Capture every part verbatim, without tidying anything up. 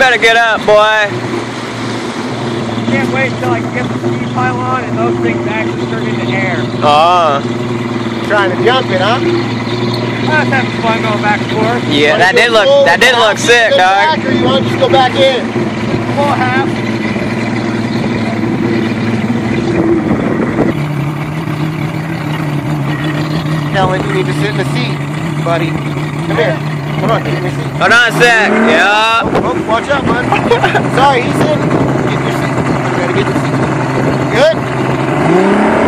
better get up, boy. Can't wait until I can get the ski pylon and those things actually turn into air. Oh. Trying to jump it, huh? I was having fun going back and forth. Yeah, that did look that did look sick, dog. Back, or you want to just go back in? Full half. Kellen, you need to sit in the seat, buddy. Come here. Come on, get in your seat. Hold on a sec. Yeah. Oh, watch out, bud. Sorry, he's in. Get your seat. You gotta get the seat. Good?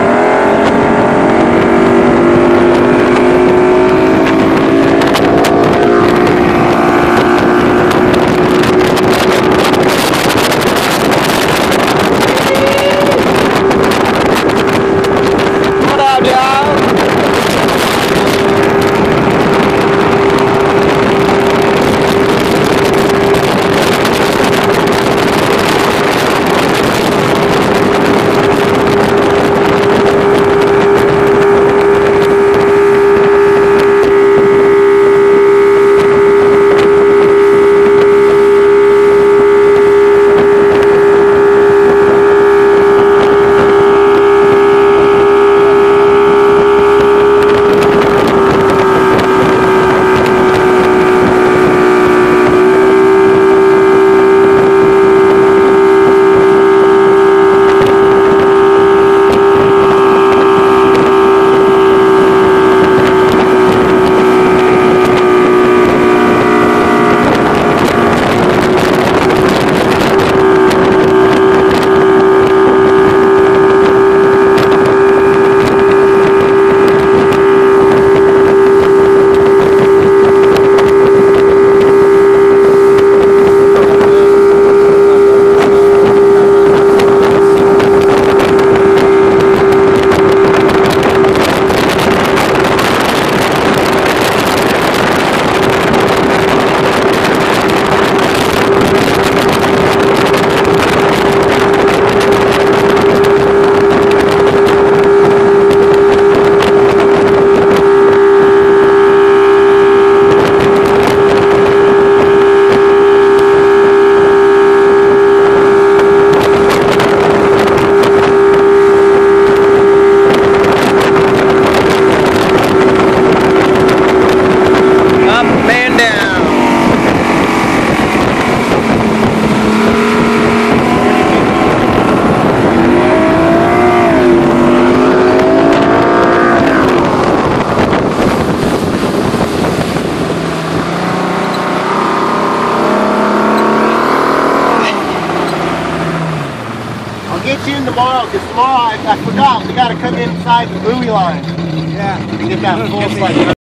I'll get you in tomorrow, because tomorrow I, I forgot, we got to come inside the buoy line. Yeah. To get that full slice.